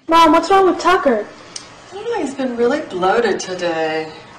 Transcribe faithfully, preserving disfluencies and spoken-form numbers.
Mom, what's wrong with Tucker? Oh, he's been really bloated today.